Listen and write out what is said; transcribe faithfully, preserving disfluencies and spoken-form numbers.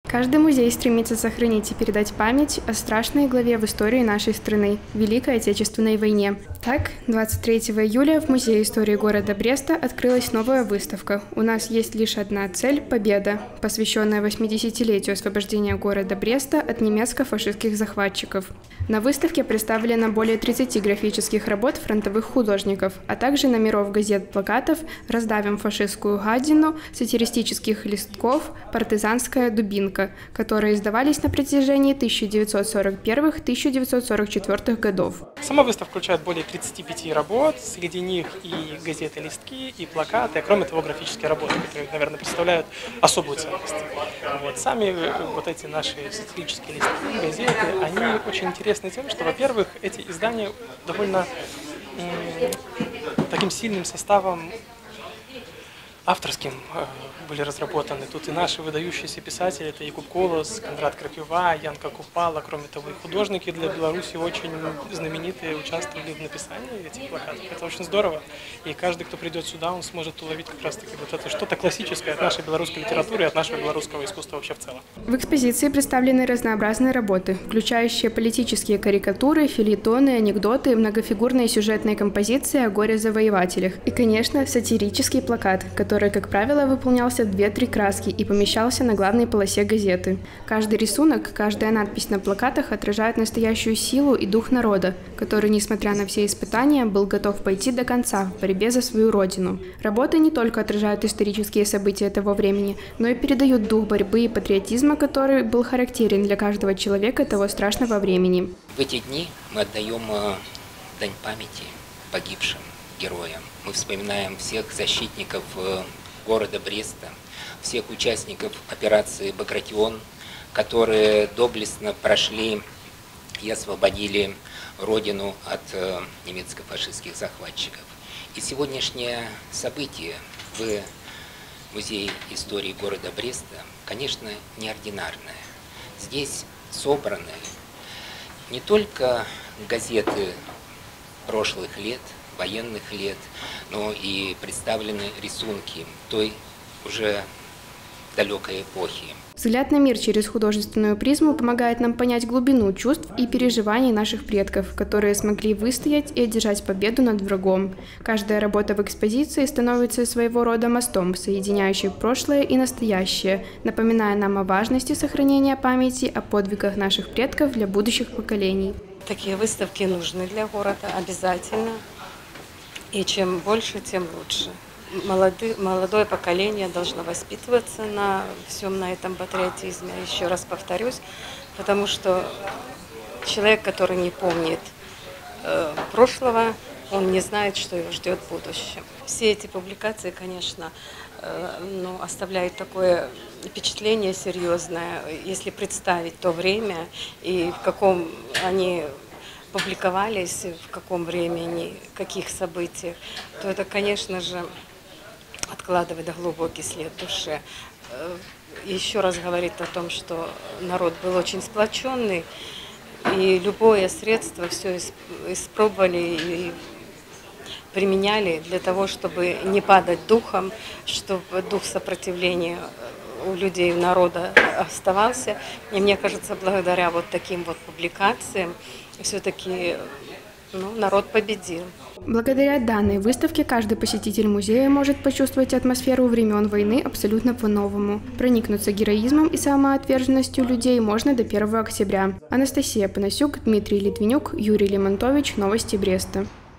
Каждый музей стремится сохранить и передать память о страшной главе в истории нашей страны – Великой Отечественной войне. Так, двадцать третьего июля в Музее истории города Бреста открылась новая выставка «У нас есть лишь одна цель – победа», посвященная восьмидесятилетию освобождения города Бреста от немецко-фашистских захватчиков. На выставке представлено более тридцати графических работ фронтовых художников, а также номеров газет, плакатов «Раздавим фашистскую гадину», сатиристических листков, «Партизанская дубинка», которые издавались на протяжении тысяча девятьсот сорок первого — тысяча девятьсот сорок четвёртого годов. Сама выставка включает более тридцати пяти работ, среди них и газеты, листки, и плакаты, а кроме того графические работы, которые, наверное, представляют особую ценность. Вот. Сами вот эти наши сатирические листки, газеты, они очень интересны тем, что, во-первых, эти издания довольно м, таким сильным составом авторским э, были разработаны. Тут и наши выдающиеся писатели, это Якуб Колос, Кондрат Крапива, Янка Купала, кроме того, и художники для Беларуси очень знаменитые участвовали в написании этих плакатов. Это очень здорово. И каждый, кто придет сюда, он сможет уловить как раз-таки вот это что-то классическое от нашей белорусской литературы и от нашего белорусского искусства вообще в целом. В экспозиции представлены разнообразные работы, включающие политические карикатуры, фельетоны, анекдоты, многофигурные сюжетные композиции о горе-завоевателях и, конечно, сатирический плакат, который, как правило, выполнялся в две-три краски и помещался на главной полосе газеты. Каждый рисунок, каждая надпись на плакатах отражает настоящую силу и дух народа, который, несмотря на все испытания, был готов пойти до конца в борьбе за свою родину. Работы не только отражают исторические события того времени, но и передают дух борьбы и патриотизма, который был характерен для каждого человека того страшного времени. В эти дни мы отдаем дань памяти погибшим героям. Мы вспоминаем всех защитников города Бреста, всех участников операции «Багратион», которые доблестно прошли и освободили родину от немецко-фашистских захватчиков. И сегодняшнее событие в Музее истории города Бреста, конечно, неординарное. Здесь собраны не только газеты прошлых лет, военных лет, но и представлены рисунки той уже далекой эпохи. Взгляд на мир через художественную призму помогает нам понять глубину чувств и переживаний наших предков, которые смогли выстоять и одержать победу над врагом. Каждая работа в экспозиции становится своего рода мостом, соединяющим прошлое и настоящее, напоминая нам о важности сохранения памяти о подвигах наших предков для будущих поколений. Такие выставки нужны для города обязательно. И чем больше, тем лучше. Молоды, молодое поколение должно воспитываться на всем на этом патриотизме. Еще раз повторюсь, потому что человек, который не помнит э, прошлого, он не знает, что его ждет в будущем. Все эти публикации, конечно, э, ну, оставляют такое впечатление серьезное, если представить то время и в каком они публиковались, в каком времени, каких событиях, то это, конечно же, откладывает глубокий след в душе. Еще раз говорит о том, что народ был очень сплоченный, и любое средство все испробовали и применяли для того, чтобы не падать духом, чтобы дух сопротивления у людей, у народа оставался. И мне кажется, благодаря вот таким вот публикациям все-таки ну, народ победил. Благодаря данной выставке каждый посетитель музея может почувствовать атмосферу времен войны абсолютно по-новому. Проникнуться героизмом и самоотверженностью людей можно до первого октября. Анастасия Панасюк, Дмитрий Литвинюк, Юрий Лемонтович. Новости Бреста.